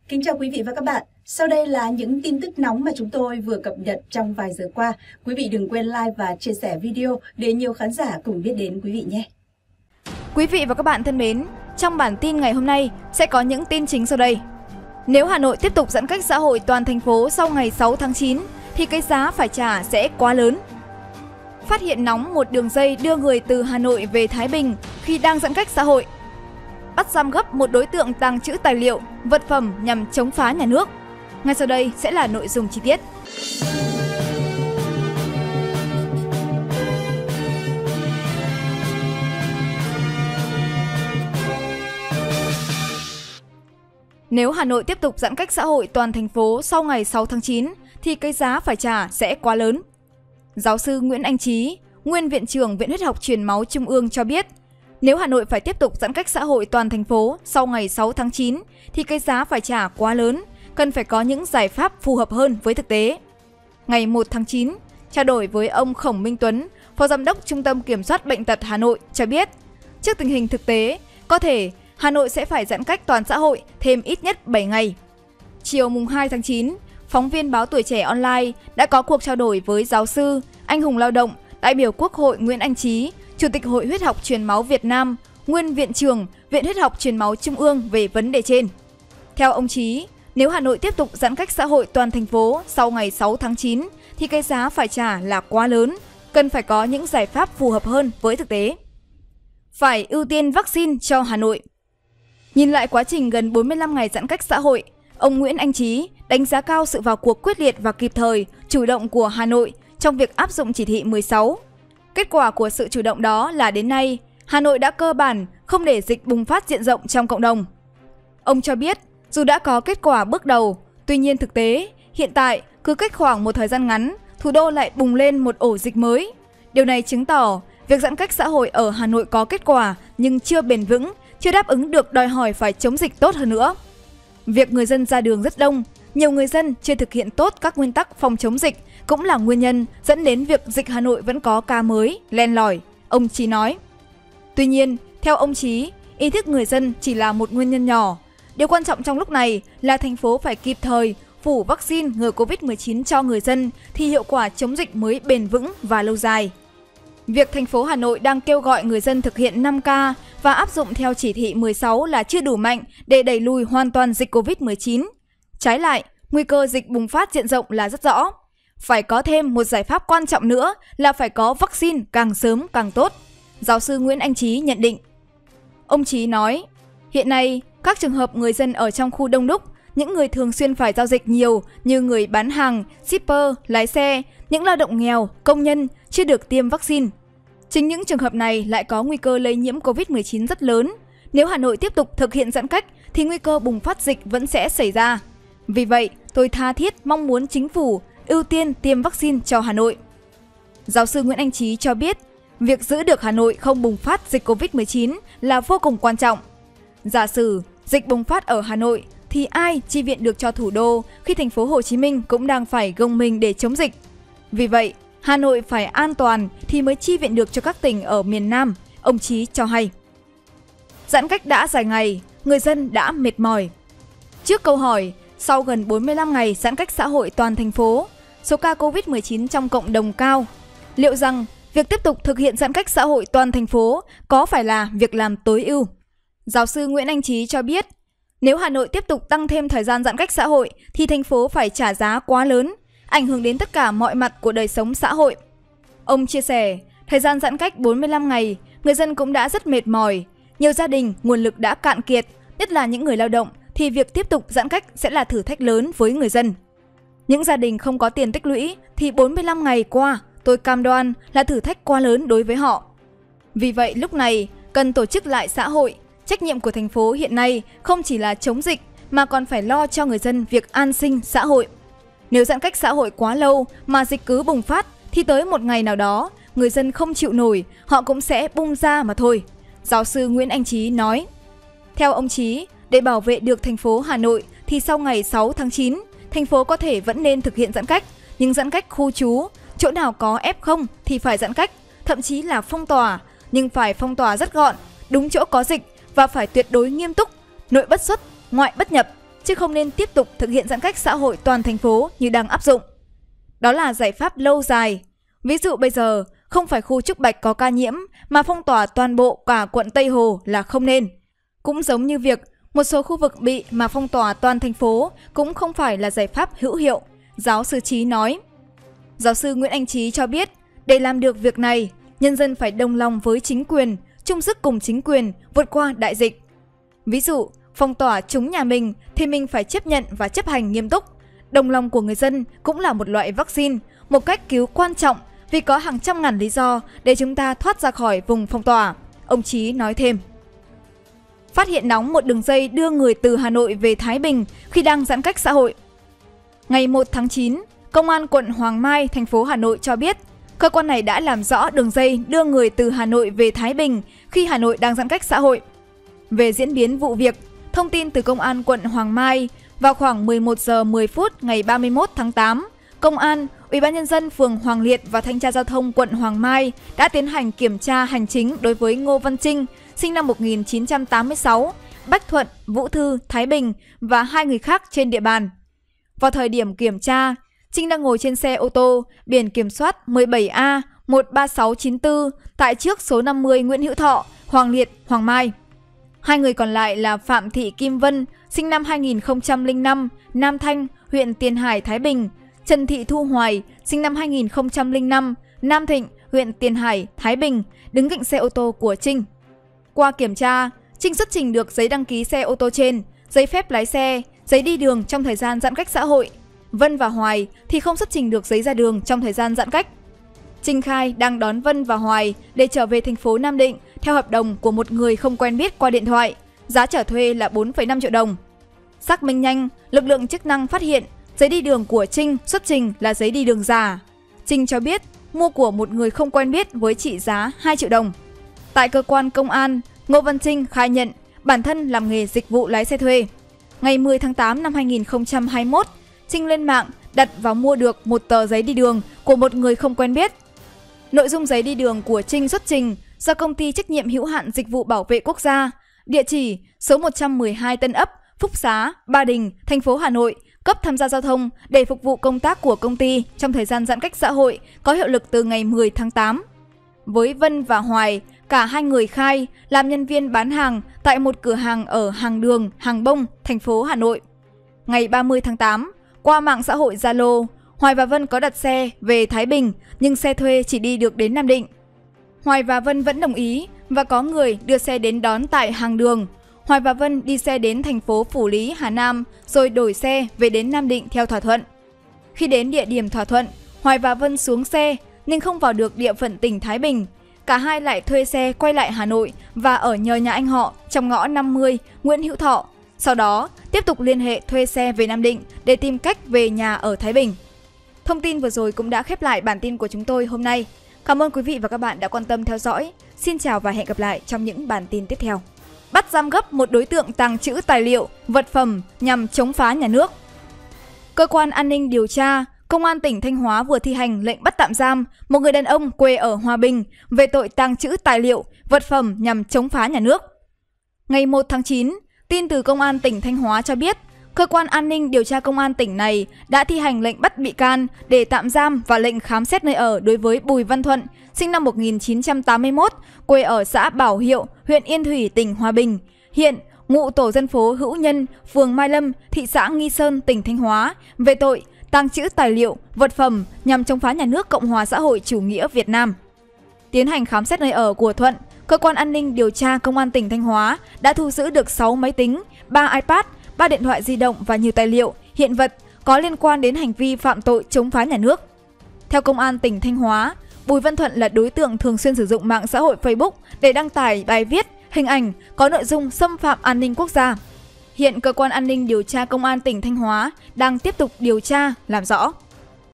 Kính chào quý vị và các bạn. Sau đây là những tin tức nóng mà chúng tôi vừa cập nhật trong vài giờ qua. Quý vị đừng quên like và chia sẻ video để nhiều khán giả cùng biết đến quý vị nhé. Quý vị và các bạn thân mến, trong bản tin ngày hôm nay sẽ có những tin chính sau đây. Nếu Hà Nội tiếp tục giãn cách xã hội toàn thành phố sau ngày 6 tháng 9 thì cái giá phải trả sẽ quá lớn. Phát hiện nóng một đường dây đưa người từ Hà Nội về Thái Bình khi đang giãn cách xã hội. Bắt giam gấp một đối tượng tàng trữ tài liệu, vật phẩm nhằm chống phá nhà nước. Ngay sau đây sẽ là nội dung chi tiết. Nếu Hà Nội tiếp tục giãn cách xã hội toàn thành phố sau ngày 6 tháng 9 thì cái giá phải trả sẽ quá lớn. Giáo sư Nguyễn Anh Trí, nguyên Viện trưởng Viện Huyết học Truyền máu Trung ương cho biết, nếu Hà Nội phải tiếp tục giãn cách xã hội toàn thành phố sau ngày 6 tháng 9 thì cái giá phải trả quá lớn, cần phải có những giải pháp phù hợp hơn với thực tế. Ngày 1 tháng 9, trao đổi với ông Khổng Minh Tuấn, Phó Giám đốc Trung tâm Kiểm soát Bệnh tật Hà Nội cho biết, trước tình hình thực tế, có thể Hà Nội sẽ phải giãn cách toàn xã hội thêm ít nhất 7 ngày. Chiều mùng 2 tháng 9, phóng viên báo Tuổi Trẻ Online đã có cuộc trao đổi với giáo sư, anh hùng lao động, đại biểu Quốc hội Nguyễn Anh Trí, Chủ tịch Hội Huyết học Truyền máu Việt Nam, nguyên Viện trưởng Viện Huyết học Truyền máu Trung ương về vấn đề trên. Theo ông Trí, nếu Hà Nội tiếp tục giãn cách xã hội toàn thành phố sau ngày 6 tháng 9 thì cái giá phải trả là quá lớn, cần phải có những giải pháp phù hợp hơn với thực tế. Phải ưu tiên vaccine cho Hà Nội. Nhìn lại quá trình gần 45 ngày giãn cách xã hội, ông Nguyễn Anh Trí đánh giá cao sự vào cuộc quyết liệt và kịp thời, chủ động của Hà Nội trong việc áp dụng chỉ thị 16. Kết quả của sự chủ động đó là đến nay, Hà Nội đã cơ bản không để dịch bùng phát diện rộng trong cộng đồng. Ông cho biết, dù đã có kết quả bước đầu, tuy nhiên thực tế, hiện tại cứ cách khoảng một thời gian ngắn, thủ đô lại bùng lên một ổ dịch mới. Điều này chứng tỏ việc giãn cách xã hội ở Hà Nội có kết quả nhưng chưa bền vững, chưa đáp ứng được đòi hỏi phải chống dịch tốt hơn nữa. Việc người dân ra đường rất đông, nhiều người dân chưa thực hiện tốt các nguyên tắc phòng chống dịch cũng là nguyên nhân dẫn đến việc dịch Hà Nội vẫn có ca mới, len lỏi, ông Trí nói. Tuy nhiên, theo ông Trí, ý thức người dân chỉ là một nguyên nhân nhỏ. Điều quan trọng trong lúc này là thành phố phải kịp thời phủ vaccine ngừa Covid-19 cho người dân thì hiệu quả chống dịch mới bền vững và lâu dài. Việc thành phố Hà Nội đang kêu gọi người dân thực hiện 5K và áp dụng theo chỉ thị 16 là chưa đủ mạnh để đẩy lùi hoàn toàn dịch Covid-19. Trái lại, nguy cơ dịch bùng phát diện rộng là rất rõ. Phải có thêm một giải pháp quan trọng nữa là phải có vaccine càng sớm càng tốt. Giáo sư Nguyễn Anh Trí nhận định. Ông Trí nói, hiện nay các trường hợp người dân ở trong khu đông đúc, những người thường xuyên phải giao dịch nhiều như người bán hàng, shipper, lái xe, những lao động nghèo, công nhân chưa được tiêm vaccine. Chính những trường hợp này lại có nguy cơ lây nhiễm Covid-19 rất lớn. Nếu Hà Nội tiếp tục thực hiện giãn cách thì nguy cơ bùng phát dịch vẫn sẽ xảy ra. Vì vậy, tôi tha thiết mong muốn chính phủ ưu tiên tiêm vaccine cho Hà Nội. Giáo sư Nguyễn Anh Trí cho biết, việc giữ được Hà Nội không bùng phát dịch Covid-19 là vô cùng quan trọng. Giả sử dịch bùng phát ở Hà Nội thì ai chi viện được cho thủ đô khi thành phố Hồ Chí Minh cũng đang phải gồng mình để chống dịch. Vì vậy, Hà Nội phải an toàn thì mới chi viện được cho các tỉnh ở miền Nam, ông Trí cho hay. Giãn cách đã dài ngày, người dân đã mệt mỏi. Trước câu hỏi, sau gần 45 ngày giãn cách xã hội toàn thành phố, số ca Covid-19 trong cộng đồng cao, liệu rằng việc tiếp tục thực hiện giãn cách xã hội toàn thành phố có phải là việc làm tối ưu? Giáo sư Nguyễn Anh Trí cho biết, nếu Hà Nội tiếp tục tăng thêm thời gian giãn cách xã hội thì thành phố phải trả giá quá lớn, ảnh hưởng đến tất cả mọi mặt của đời sống xã hội. Ông chia sẻ, thời gian giãn cách 45 ngày, người dân cũng đã rất mệt mỏi. Nhiều gia đình, nguồn lực đã cạn kiệt, nhất là những người lao động, thì việc tiếp tục giãn cách sẽ là thử thách lớn với người dân. Những gia đình không có tiền tích lũy thì 45 ngày qua, tôi cam đoan là thử thách quá lớn đối với họ. Vì vậy lúc này, cần tổ chức lại xã hội. Trách nhiệm của thành phố hiện nay không chỉ là chống dịch mà còn phải lo cho người dân việc an sinh xã hội. Nếu giãn cách xã hội quá lâu mà dịch cứ bùng phát thì tới một ngày nào đó, người dân không chịu nổi, họ cũng sẽ bung ra mà thôi. Giáo sư Nguyễn Anh Trí nói. Theo ông Trí, để bảo vệ được thành phố Hà Nội thì sau ngày 6 tháng 9, thành phố có thể vẫn nên thực hiện giãn cách, nhưng giãn cách khu trú, chỗ nào có F0 thì phải giãn cách, thậm chí là phong tỏa, nhưng phải phong tỏa rất gọn, đúng chỗ có dịch và phải tuyệt đối nghiêm túc, nội bất xuất, ngoại bất nhập, chứ không nên tiếp tục thực hiện giãn cách xã hội toàn thành phố như đang áp dụng. Đó là giải pháp lâu dài. Ví dụ bây giờ, không phải khu Trúc Bạch có ca nhiễm mà phong tỏa toàn bộ cả quận Tây Hồ là không nên. Cũng giống như việc một số khu vực bị mà phong tỏa toàn thành phố cũng không phải là giải pháp hữu hiệu, giáo sư Trí nói. Giáo sư Nguyễn Anh Trí cho biết, để làm được việc này, nhân dân phải đồng lòng với chính quyền, chung sức cùng chính quyền vượt qua đại dịch. Ví dụ, phong tỏa trúng nhà mình thì mình phải chấp nhận và chấp hành nghiêm túc. Đồng lòng của người dân cũng là một loại vaccine, một cách cứu quan trọng vì có hàng trăm ngàn lý do để chúng ta thoát ra khỏi vùng phong tỏa. Ông Trí nói thêm. Phát hiện nóng một đường dây đưa người từ Hà Nội về Thái Bình khi đang giãn cách xã hội. Ngày 1 tháng 9, Công an quận Hoàng Mai, thành phố Hà Nội cho biết, cơ quan này đã làm rõ đường dây đưa người từ Hà Nội về Thái Bình khi Hà Nội đang giãn cách xã hội. Về diễn biến vụ việc, thông tin từ Công an quận Hoàng Mai, vào khoảng 11 giờ 10 phút ngày 31 tháng 8, Công an, Ủy ban Nhân dân phường Hoàng Liệt và Thanh tra Giao thông quận Hoàng Mai đã tiến hành kiểm tra hành chính đối với Ngô Văn Trinh, sinh năm 1986, Bách Thuận, Vũ Thư, Thái Bình và 2 người khác trên địa bàn. Vào thời điểm kiểm tra, Trinh đang ngồi trên xe ô tô biển kiểm soát 17A 13694 tại trước số 50 Nguyễn Hữu Thọ, Hoàng Liệt, Hoàng Mai. 2 người còn lại là Phạm Thị Kim Vân, sinh năm 2005, Nam Thanh, huyện Tiền Hải, Thái Bình, Trần Thị Thu Hoài, sinh năm 2005, Nam Thịnh, huyện Tiền Hải, Thái Bình, đứng cạnh xe ô tô của Trinh. Qua kiểm tra, Trinh xuất trình được giấy đăng ký xe ô tô trên, giấy phép lái xe, giấy đi đường trong thời gian giãn cách xã hội. Vân và Hoài thì không xuất trình được giấy ra đường trong thời gian giãn cách. Trinh khai đang đón Vân và Hoài để trở về thành phố Nam Định theo hợp đồng của một người không quen biết qua điện thoại, giá chở thuê là 4,5 triệu đồng. Xác minh nhanh, lực lượng chức năng phát hiện giấy đi đường của Trinh xuất trình là giấy đi đường giả. Trinh cho biết mua của một người không quen biết với trị giá 2 triệu đồng. Tại cơ quan công an, Ngô Văn Trinh khai nhận bản thân làm nghề dịch vụ lái xe thuê. Ngày 10 tháng 8 năm 2021, Trinh lên mạng đặt và mua được một tờ giấy đi đường của một người không quen biết. Nội dung giấy đi đường của Trinh xuất trình do Công ty Trách nhiệm hữu hạn Dịch vụ Bảo vệ Quốc gia, địa chỉ số 112 Tân Ấp, Phúc Xá, Ba Đình, thành phố Hà Nội, cấp tham gia giao thông để phục vụ công tác của công ty trong thời gian giãn cách xã hội có hiệu lực từ ngày 10 tháng 8. Với Vân và Hoài, cả 2 người khai làm nhân viên bán hàng tại một cửa hàng ở Hàng Đường, Hàng Bông, thành phố Hà Nội. Ngày 30 tháng 8, qua mạng xã hội Zalo, Hoài và Vân có đặt xe về Thái Bình nhưng xe thuê chỉ đi được đến Nam Định. Hoài và Vân vẫn đồng ý và có người đưa xe đến đón tại Hàng Đường. Hoài và Vân đi xe đến thành phố Phủ Lý, Hà Nam rồi đổi xe về đến Nam Định theo thỏa thuận. Khi đến địa điểm thỏa thuận, Hoài và Vân xuống xe nhưng không vào được địa phận tỉnh Thái Bình. Cả hai lại thuê xe quay lại Hà Nội và ở nhờ nhà anh họ trong ngõ 50 Nguyễn Hữu Thọ. Sau đó, tiếp tục liên hệ thuê xe về Nam Định để tìm cách về nhà ở Thái Bình. Thông tin vừa rồi cũng đã khép lại bản tin của chúng tôi hôm nay. Cảm ơn quý vị và các bạn đã quan tâm theo dõi. Xin chào và hẹn gặp lại trong những bản tin tiếp theo. Bắt giam gấp một đối tượng tàng trữ tài liệu, vật phẩm nhằm chống phá nhà nước. Cơ quan an ninh điều tra, Công an tỉnh Thanh Hóa vừa thi hành lệnh bắt tạm giam một người đàn ông quê ở Hòa Bình về tội tàng trữ tài liệu, vật phẩm nhằm chống phá nhà nước. Ngày 1 tháng 9, tin từ Công an tỉnh Thanh Hóa cho biết, Cơ quan an ninh điều tra Công an tỉnh này đã thi hành lệnh bắt bị can để tạm giam và lệnh khám xét nơi ở đối với Bùi Văn Thuận, sinh năm 1981, quê ở xã Bảo Hiệu, huyện Yên Thủy, tỉnh Hòa Bình. Hiện, ngụ tổ dân phố Hữu Nhân, phường Mai Lâm, thị xã Nghi Sơn, tỉnh Thanh Hóa, về tội tàng trữ tài liệu, vật phẩm nhằm chống phá nhà nước Cộng hòa xã hội chủ nghĩa Việt Nam. Tiến hành khám xét nơi ở của Thuận, Cơ quan an ninh điều tra Công an tỉnh Thanh Hóa đã thu giữ được 6 máy tính, 3 iPad, 3 điện thoại di động và nhiều tài liệu, hiện vật có liên quan đến hành vi phạm tội chống phá nhà nước. Theo Công an tỉnh Thanh Hóa, Bùi Văn Thuận là đối tượng thường xuyên sử dụng mạng xã hội Facebook để đăng tải bài viết, hình ảnh có nội dung xâm phạm an ninh quốc gia. Hiện Cơ quan an ninh điều tra Công an tỉnh Thanh Hóa đang tiếp tục điều tra, làm rõ.